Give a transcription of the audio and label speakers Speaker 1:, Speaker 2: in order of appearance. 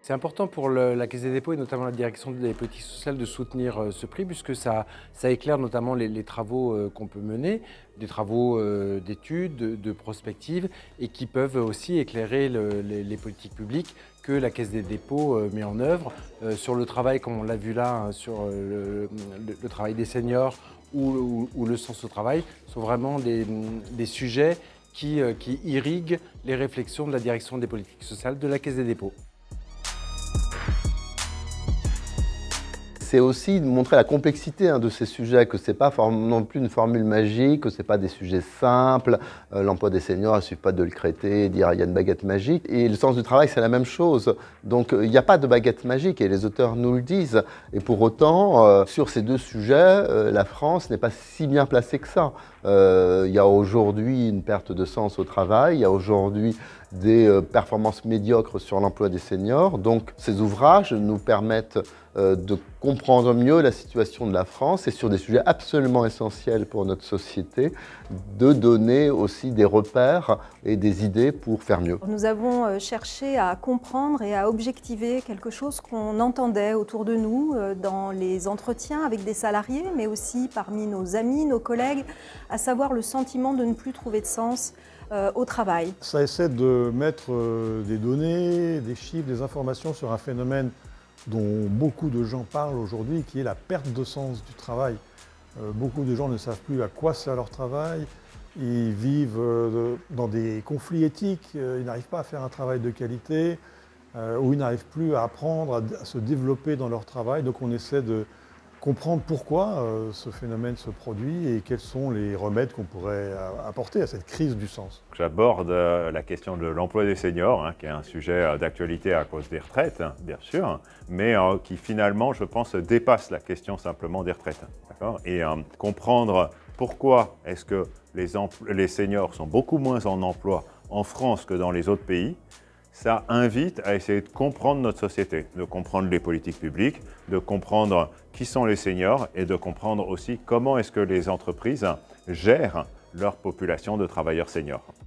Speaker 1: C'est important pour la Caisse des dépôts et notamment la direction des politiques sociales de soutenir ce prix puisque ça éclaire notamment les travaux qu'on peut mener, des travaux d'études, de prospective et qui peuvent aussi éclairer les politiques publiques que la Caisse des dépôts met en œuvre sur le travail, comme on l'a vu là, hein, sur le travail des seniors ou le sens au travail, sont vraiment des sujets qui irriguent les réflexions de la direction des politiques sociales de la Caisse des dépôts.
Speaker 2: C'est aussi de montrer la complexité de ces sujets, que ce n'est pas non plus une formule magique, que ce n'est pas des sujets simples. L'emploi des seniors, il ne suffit pas de le créer, dire il y a une baguette magique. Et le sens du travail, c'est la même chose. Donc il n'y a pas de baguette magique et les auteurs nous le disent. Et pour autant, sur ces deux sujets, la France n'est pas si bien placée que ça. Il y a aujourd'hui une perte de sens au travail, il y a aujourd'hui des performances médiocres sur l'emploi des seniors. Donc ces ouvrages nous permettent de comprendre mieux la situation de la France et sur des sujets absolument essentiels pour notre société, de donner aussi des repères et des idées pour faire mieux.
Speaker 3: Nous avons cherché à comprendre et à objectiver quelque chose qu'on entendait autour de nous dans les entretiens avec des salariés, mais aussi parmi nos amis, nos collègues, à savoir le sentiment de ne plus trouver de sens au travail.
Speaker 4: Ça essaie de mettre des données, des chiffres, des informations sur un phénomène dont beaucoup de gens parlent aujourd'hui, qui est la perte de sens du travail. Beaucoup de gens ne savent plus à quoi sert leur travail, ils vivent dans des conflits éthiques, ils n'arrivent pas à faire un travail de qualité, ou ils n'arrivent plus à apprendre, à se développer dans leur travail. Donc on essaie de comprendre pourquoi ce phénomène se produit et quels sont les remèdes qu'on pourrait apporter à cette crise du sens.
Speaker 5: J'aborde la question de l'emploi des seniors, qui est un sujet d'actualité à cause des retraites, bien sûr, mais qui finalement, je pense, dépasse la question simplement des retraites. Et comprendre pourquoi est-ce que les seniors sont beaucoup moins en emploi en France que dans les autres pays, ça invite à essayer de comprendre notre société, de comprendre les politiques publiques, de comprendre qui sont les seniors et de comprendre aussi comment est-ce que les entreprises gèrent leur population de travailleurs seniors.